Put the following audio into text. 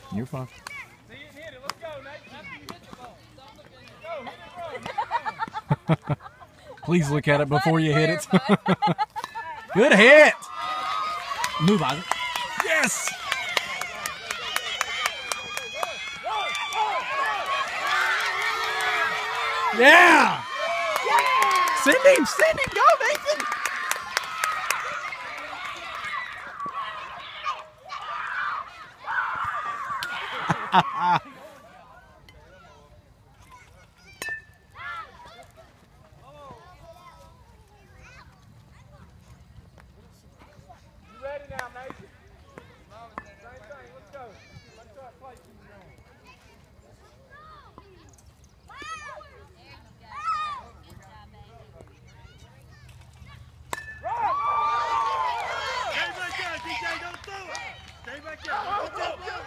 You're fine. See it, hit it. Let's go, Nate. After you hit the ball. Go, hit it, run. Please look at it before you hit it. Good hit. Move, Isaac. Yes. Yeah. Send him. Send him. Go, Nathan. You ready now, Nathan? Same thing. Let's go. Let's try to play some more. Run! Stay back there, DJ. Don't throw it. Stay back there. Don't throw it.